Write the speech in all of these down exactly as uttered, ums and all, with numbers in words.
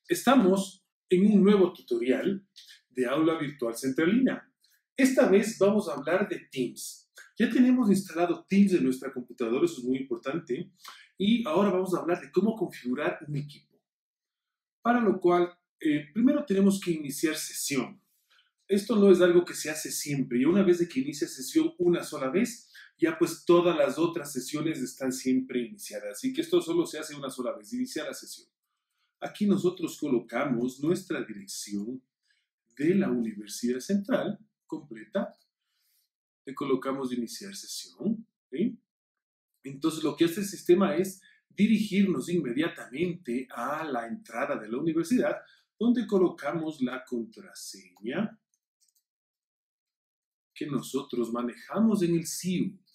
Estamos en un nuevo tutorial de Aula Virtual Centralina. Esta vez vamos a hablar de Teams. Ya tenemos instalado Teams en nuestra computadora, eso es muy importante. Y ahora vamos a hablar de cómo configurar un equipo. Para lo cual, eh, primero tenemos que iniciar sesión. Esto no es algo que se hace siempre. Y una vez de que inicia sesión una sola vez, ya pues todas las otras sesiones están siempre iniciadas. Así que esto solo se hace una sola vez, iniciar la sesión. Aquí nosotros colocamos nuestra dirección de la Universidad Central completa. Le colocamos iniciar sesión. ¿Sí? Entonces lo que hace el sistema es dirigirnos inmediatamente a la entrada de la universidad, donde colocamos la contraseña que nosotros manejamos en el S I U.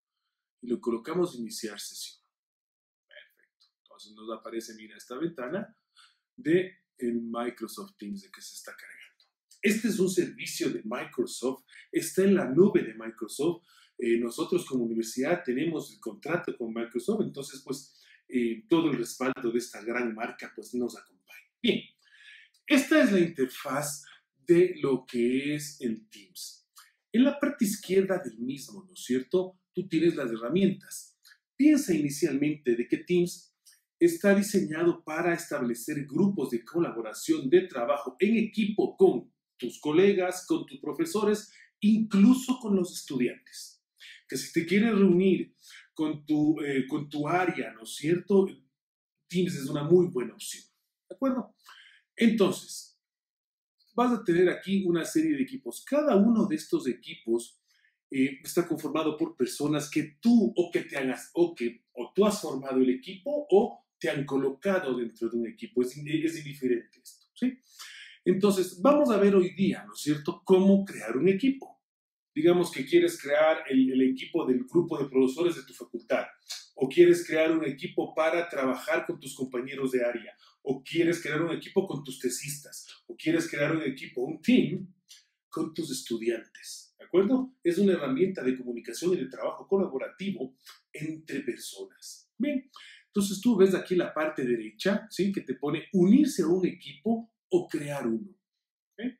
Y lo colocamos iniciar sesión. Perfecto. Entonces nos aparece, mira, esta ventana de el Microsoft Teams de que se está cargando. Este es un servicio de Microsoft, está en la nube de Microsoft. Eh, nosotros como universidad tenemos el contrato con Microsoft, entonces pues eh, todo el respaldo de esta gran marca pues nos acompaña. Bien, esta es la interfaz de lo que es el Teams. En la parte izquierda del mismo, ¿no es cierto? Tú tienes las herramientas. Piensa inicialmente de que Teams está diseñado para establecer grupos de colaboración, de trabajo en equipo con tus colegas, con tus profesores, incluso con los estudiantes. Que si te quieres reunir con tu, eh, con tu área, ¿no es cierto? Teams es una muy buena opción, ¿de acuerdo? Entonces, vas a tener aquí una serie de equipos. Cada uno de estos equipos eh, está conformado por personas que tú o que te hagas, o que o tú has formado el equipo o te han colocado dentro de un equipo. Es, es indiferente esto, ¿sí? Entonces, vamos a ver hoy día, ¿no es cierto?, cómo crear un equipo. Digamos que quieres crear el, el equipo del grupo de profesores de tu facultad, o quieres crear un equipo para trabajar con tus compañeros de área, o quieres crear un equipo con tus tesistas, o quieres crear un equipo, un team, con tus estudiantes, ¿de acuerdo? Es una herramienta de comunicación y de trabajo colaborativo entre personas. Bien, entonces tú ves aquí la parte derecha, ¿sí?, que te pone unirse a un equipo o crear uno. ¿Okay?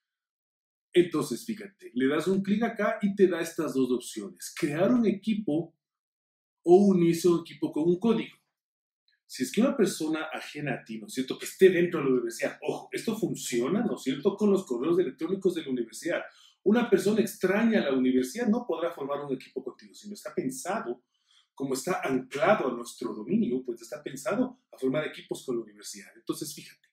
Entonces, fíjate, le das un clic acá y te da estas dos opciones. Crear un equipo o unirse a un equipo con un código. Si es que una persona ajena a ti, ¿no es cierto?, que esté dentro de la universidad, ojo, esto funciona, ¿no es cierto?, con los correos electrónicos de la universidad. Una persona extraña a la universidad no podrá formar un equipo contigo, sino está pensado, como está anclado a nuestro dominio, pues está pensado a formar equipos con la universidad. Entonces, fíjate.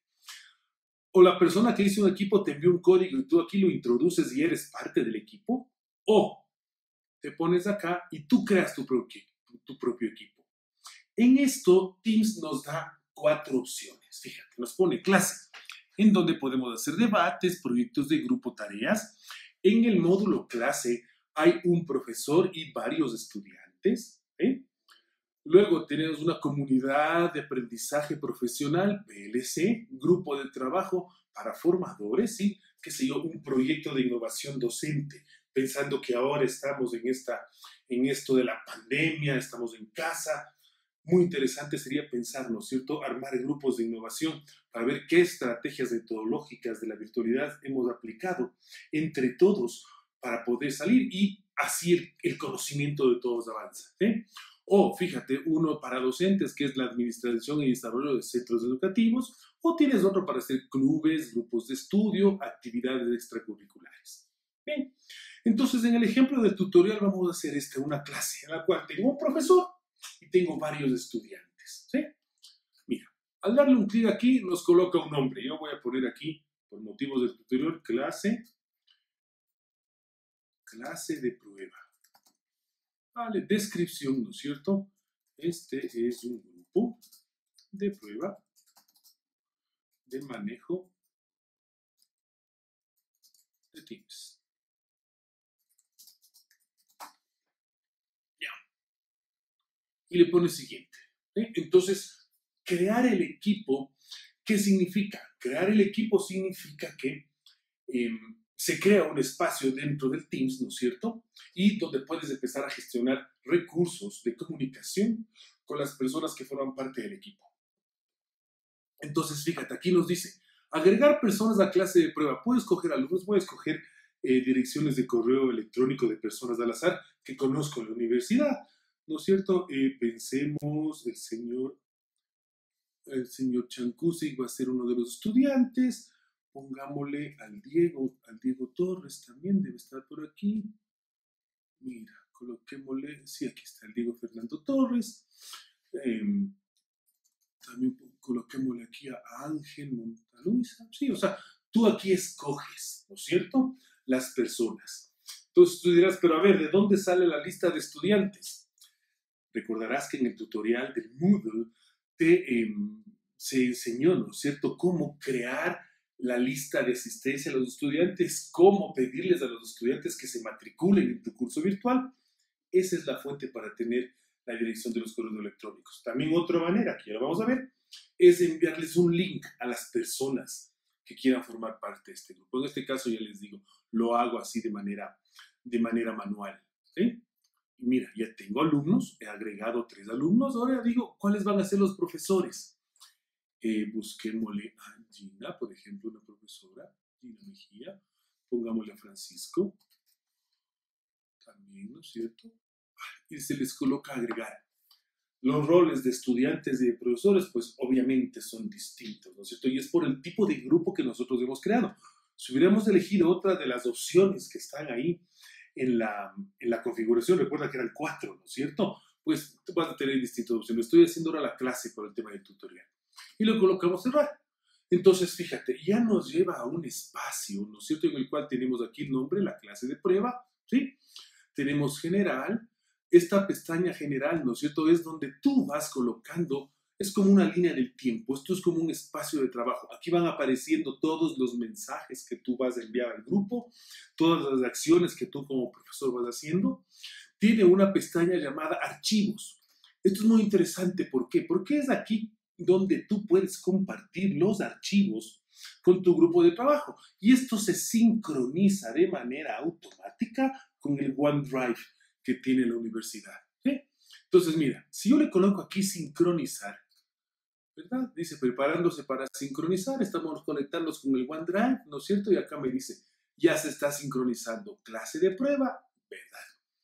O la persona que hizo un equipo te envió un código y tú aquí lo introduces y eres parte del equipo, o te pones acá y tú creas tu propio, tu propio equipo. En esto, Teams nos da cuatro opciones. Fíjate, nos pone clase, en donde podemos hacer debates, proyectos de grupo, tareas. En el módulo clase hay un profesor y varios estudiantes. ¿eh? Luego tenemos una comunidad de aprendizaje profesional, P L C, grupo de trabajo para formadores, ¿sí? Qué sé yo, un proyecto de innovación docente, pensando que ahora estamos en, esta, en esto de la pandemia, estamos en casa. Muy interesante sería pensar, ¿no es cierto?, armar grupos de innovación para ver qué estrategias metodológicas de la virtualidad hemos aplicado entre todos para poder salir y así el, el conocimiento de todos avanza. ¿eh? O, fíjate, uno para docentes, que es la administración y desarrollo de centros educativos, o tienes otro para hacer clubes, grupos de estudio, actividades extracurriculares. Bien, entonces en el ejemplo del tutorial vamos a hacer este, una clase en la cual tengo un profesor y tengo varios estudiantes. ¿sí? Mira, al darle un clic aquí nos coloca un nombre. Yo voy a poner aquí, por motivos del tutorial, clase, clase de prueba. Vale, descripción, ¿no es cierto? Este es un grupo de prueba de manejo de Teams. Ya. Y le pone siguiente. ¿eh? Entonces, crear el equipo, ¿qué significa? Crear el equipo significa que eh, se crea un espacio dentro del Teams, ¿no es cierto? Y donde puedes empezar a gestionar recursos de comunicación con las personas que forman parte del equipo. Entonces, fíjate, aquí nos dice, agregar personas a clase de prueba. Puedes escoger alumnos, puedes escoger eh, direcciones de correo electrónico de personas al azar que conozco en la universidad, ¿no es cierto? Eh, pensemos, el señor, el señor Chancusi va a ser uno de los estudiantes. Pongámosle al Diego, al Diego Torres también debe estar por aquí. Mira, coloquémosle, sí, aquí está el Diego Fernando Torres. Eh, también coloquémosle aquí a Ángel Montaluisa. Sí, o sea, tú aquí escoges, ¿no es cierto? Las personas. Entonces tú dirás, pero a ver, ¿de dónde sale la lista de estudiantes? Recordarás que en el tutorial del Moodle te, eh, se enseñó, ¿no es cierto?, cómo crear la lista de asistencia a los estudiantes, cómo pedirles a los estudiantes que se matriculen en tu curso virtual. Esa es la fuente para tener la dirección de los correos electrónicos. También otra manera, que ya lo vamos a ver, es enviarles un link a las personas que quieran formar parte de este grupo. En este caso, ya les digo, lo hago así de manera, de manera manual. ¿Sí? Y mira, ya tengo alumnos, he agregado tres alumnos, ahora digo, ¿cuáles van a ser los profesores? Eh, busquémosle a Gina, por ejemplo, una profesora, Gina Mejía, pongámosle a Francisco, también, ¿no es cierto? Y se les coloca a agregar. Los roles de estudiantes y de profesores, pues obviamente son distintos, ¿no es cierto? Y es por el tipo de grupo que nosotros hemos creado. Si hubiéramos elegido otra de las opciones que están ahí en la, en la configuración, recuerda que eran cuatro, ¿no es cierto? Pues vas a tener distintas opciones. Estoy haciendo ahora la clase por el tema del tutorial. Y lo colocamos cerrar. Entonces, fíjate, ya nos lleva a un espacio, ¿no es cierto? En el cual tenemos aquí el nombre, la clase de prueba, ¿sí? Tenemos general. Esta pestaña general, ¿no es cierto?, es donde tú vas colocando, es como una línea del tiempo, esto es como un espacio de trabajo. Aquí van apareciendo todos los mensajes que tú vas a enviar al grupo, todas las acciones que tú como profesor vas haciendo. Tiene una pestaña llamada archivos. Esto es muy interesante, ¿por qué? Porque es aquí donde tú puedes compartir los archivos con tu grupo de trabajo. Y esto se sincroniza de manera automática con el OneDrive que tiene la universidad. ¿Sí? Entonces, mira, si yo le coloco aquí sincronizar, ¿verdad? Dice preparándose para sincronizar, estamos conectándonos con el OneDrive, ¿no es cierto? Y acá me dice, ya se está sincronizando, clase de prueba, ¿verdad?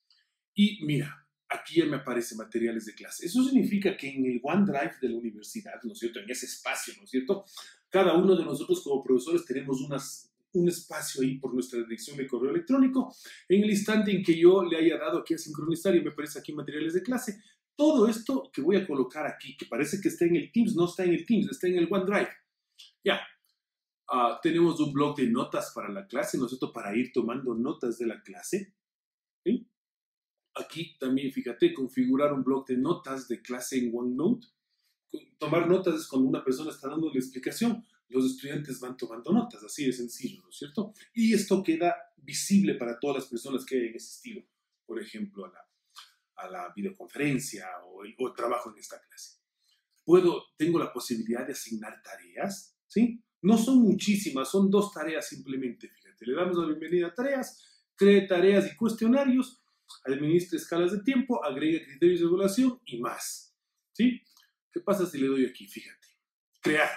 Y mira, aquí ya me aparecen materiales de clase. Eso significa que en el OneDrive de la universidad, ¿no es cierto? En ese espacio, ¿no es cierto? Cada uno de nosotros como profesores tenemos unas un espacio ahí por nuestra dirección de correo electrónico. En el instante en que yo le haya dado aquí a sincronizar y me aparece aquí materiales de clase, todo esto que voy a colocar aquí, que parece que está en el Teams, no está en el Teams, está en el OneDrive. Ya, uh, tenemos un blog de notas para la clase, ¿no es cierto?, para ir tomando notas de la clase. ¿Sí? Aquí también, fíjate, configurar un blog de notas de clase en OneNote. Tomar notas es cuando una persona está dando la explicación, los estudiantes van tomando notas, así de sencillo, ¿no es cierto? Y esto queda visible para todas las personas que hayan asistido, por ejemplo, a la, a la videoconferencia o, el, o trabajo en esta clase. Puedo, tengo la posibilidad de asignar tareas, ¿sí? No son muchísimas, son dos tareas simplemente, fíjate. Le damos la bienvenida a tareas, cree tareas y cuestionarios, administre escalas de tiempo, agrega criterios de evaluación y más, ¿sí? ¿Qué pasa si le doy aquí? Fíjate. Crear.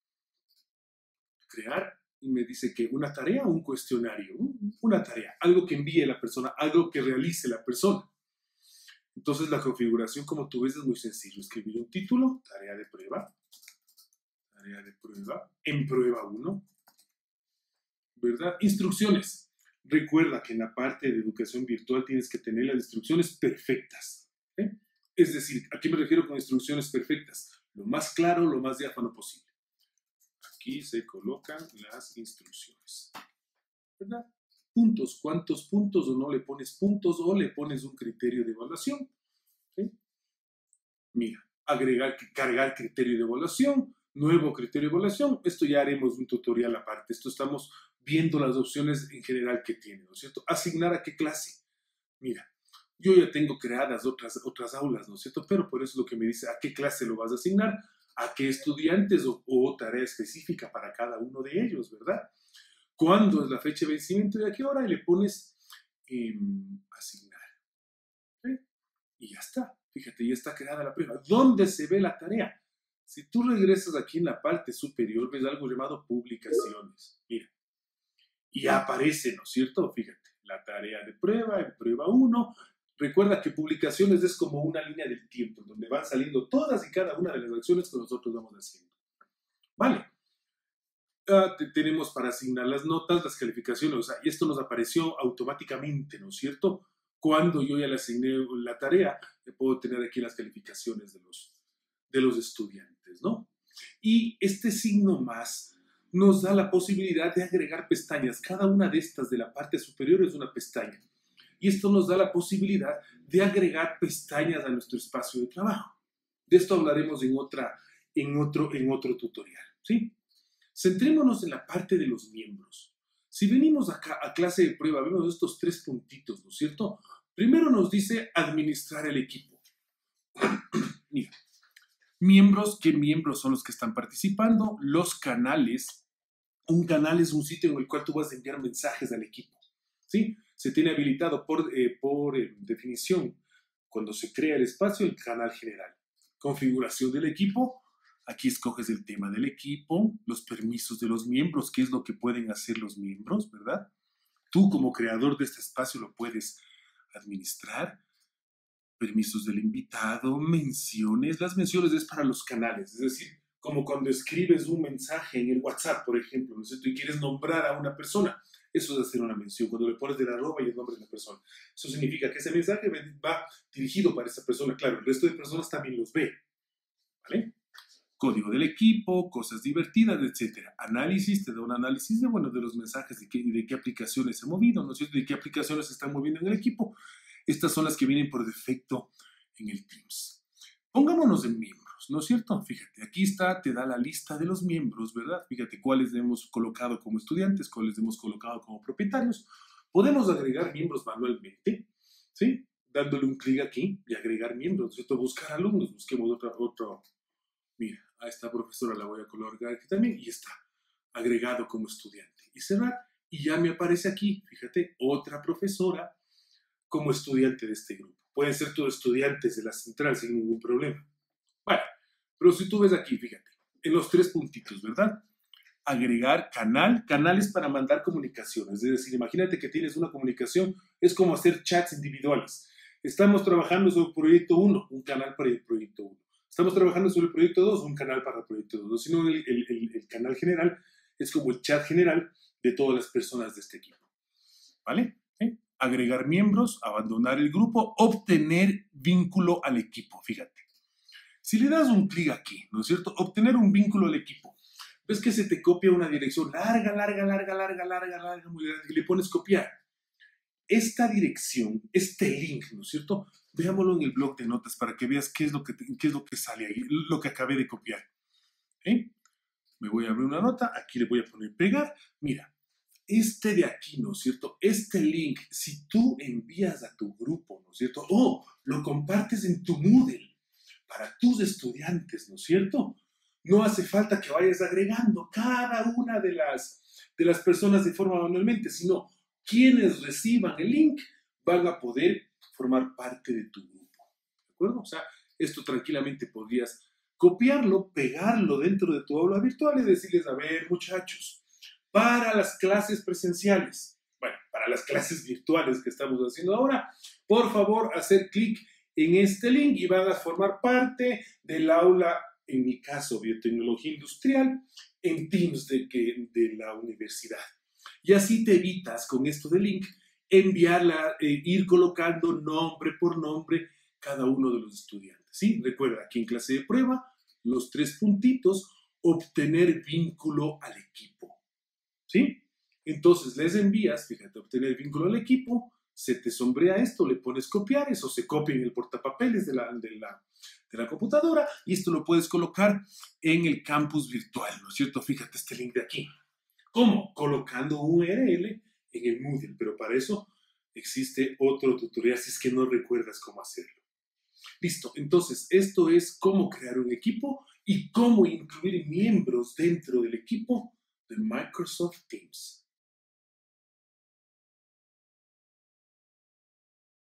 Crear y me dice que una tarea o un cuestionario. Una tarea. Algo que envíe la persona, algo que realice la persona. Entonces la configuración, como tú ves, es muy sencillo. Escribir un título, tarea de prueba. Tarea de prueba. En prueba uno. ¿Verdad? Instrucciones. Recuerda que en la parte de educación virtual tienes que tener las instrucciones perfectas. ¿Eh? Es decir, ¿a qué me refiero con instrucciones perfectas? Lo más claro, lo más diáfano posible. Aquí se colocan las instrucciones. ¿Verdad? Puntos. ¿Cuántos puntos o no le pones puntos o le pones un criterio de evaluación? ¿Sí? Mira, agregar, cargar criterio de evaluación, nuevo criterio de evaluación. Esto ya haremos un tutorial aparte. Esto estamos viendo las opciones en general que tiene, ¿no es cierto? Asignar a qué clase. Mira, yo ya tengo creadas otras, otras aulas, ¿no es cierto? Pero por eso es lo que me dice, ¿a qué clase lo vas a asignar? ¿A qué estudiantes o, o tarea específica para cada uno de ellos, verdad? ¿Cuándo es la fecha de vencimiento y a qué hora? Y le pones eh, asignar. ¿Sí? Y ya está. Fíjate, ya está creada la prueba. ¿Dónde se ve la tarea? Si tú regresas aquí en la parte superior, ves algo llamado publicaciones. Mira. Y aparece, ¿no es cierto? Fíjate, la tarea de prueba, en prueba uno. Recuerda que publicaciones es como una línea del tiempo, donde van saliendo todas y cada una de las acciones que nosotros vamos haciendo. ¿Vale? Uh, tenemos para asignar las notas, las calificaciones, o sea, y esto nos apareció automáticamente, ¿no es cierto? Cuando yo ya le asigné la tarea, puedo tener aquí las calificaciones de los, de los estudiantes, ¿no? Y este signo más nos da la posibilidad de agregar pestañas. Cada una de estas de la parte superior es una pestaña. Y esto nos da la posibilidad de agregar pestañas a nuestro espacio de trabajo. De esto hablaremos en, otra, en, otro, en otro tutorial, ¿sí? Centrémonos en la parte de los miembros. Si venimos acá a clase de prueba, vemos estos tres puntitos, ¿no es cierto? Primero nos dice administrar el equipo. Mira, miembros, ¿qué miembros son los que están participando? Los canales. Un canal es un sitio en el cual tú vas a enviar mensajes al equipo, ¿sí? Se tiene habilitado por, eh, por eh, definición, cuando se crea el espacio, el canal general. Configuración del equipo. Aquí escoges el tema del equipo, los permisos de los miembros, qué es lo que pueden hacer los miembros, ¿verdad? Tú como creador de este espacio lo puedes administrar. Permisos del invitado, menciones. Las menciones es para los canales, es decir, como cuando escribes un mensaje en el WhatsApp, por ejemplo, ¿no es cierto? Y quieres nombrar a una persona. Eso es hacer una mención, cuando le pones de la arroba y el nombre de la persona. Eso significa que ese mensaje va dirigido para esa persona. Claro, el resto de personas también los ve, ¿vale? Código del equipo, cosas divertidas, etcétera. Análisis, te da un análisis de, bueno, de los mensajes, de qué, de qué aplicaciones se han movido, ¿no es cierto? De qué aplicaciones se están moviendo en el equipo. Estas son las que vienen por defecto en el Teams. Pongámonos en miembros, ¿no es cierto? Fíjate, aquí está, te da la lista de los miembros, ¿verdad? Fíjate cuáles hemos colocado como estudiantes, cuáles hemos colocado como propietarios. Podemos agregar miembros manualmente, ¿sí? Dándole un clic aquí y agregar miembros, ¿no es cierto? Buscar alumnos, busquemos otro, otro. Mira, a esta profesora la voy a colocar aquí también y está agregado como estudiante. Y cerrar, y ya me aparece aquí, fíjate, otra profesora como estudiante de este grupo. Pueden ser todos estudiantes de la central sin ningún problema. Bueno, pero si tú ves aquí, fíjate, en los tres puntitos, ¿verdad? Agregar canal, canales para mandar comunicaciones. Es decir, imagínate que tienes una comunicación, es como hacer chats individuales. Estamos trabajando sobre el proyecto uno, un canal para el proyecto uno. Estamos trabajando sobre el proyecto dos, un canal para el proyecto dos. Sino el, el, el, el canal general es como el chat general de todas las personas de este equipo. ¿Vale? ¿Eh? Agregar miembros, abandonar el grupo, obtener vínculo al equipo. Fíjate. Si le das un clic aquí, ¿no es cierto? Obtener un vínculo al equipo. Ves que se te copia una dirección larga, larga, larga, larga, larga, larga, muy grande, y le pones copiar. Esta dirección, este link, ¿no es cierto? Veámoslo en el blog de notas para que veas qué es lo que, te, qué es lo que sale ahí, lo que acabé de copiar. ¿Eh? Me voy a abrir una nota, aquí le voy a poner pegar. Mira, este de aquí, ¿no es cierto? Este link, si tú envías a tu grupo, ¿no es cierto? O lo compartes en tu Moodle para tus estudiantes, ¿no es cierto? No hace falta que vayas agregando cada una de las, de las personas de forma manualmente, sino quienes reciban el link van a poder formar parte de tu grupo, ¿de acuerdo? O sea, esto tranquilamente podrías copiarlo, pegarlo dentro de tu aula virtual y decirles, a ver, muchachos, para las clases presenciales, bueno, para las clases virtuales que estamos haciendo ahora, por favor, hacer clic en este link y van a formar parte del aula, en mi caso, biotecnología industrial, en Teams de, que, de la universidad. Y así te evitas con esto del link enviarla, eh, ir colocando nombre por nombre cada uno de los estudiantes, ¿sí? Recuerda, aquí en clase de prueba, los tres puntitos, obtener vínculo al equipo, ¿sí? Entonces les envías, fíjate, obtener vínculo al equipo, se te sombrea esto, le pones copiar, eso se copia en el portapapeles de la, de la, de la computadora y esto lo puedes colocar en el campus virtual, ¿no es cierto? Fíjate este link de aquí. ¿Cómo? Colocando un U R L en el Moodle, pero para eso existe otro tutorial si es que no recuerdas cómo hacerlo. Listo, entonces esto es cómo crear un equipo y cómo incluir miembros dentro del equipo de Microsoft Teams.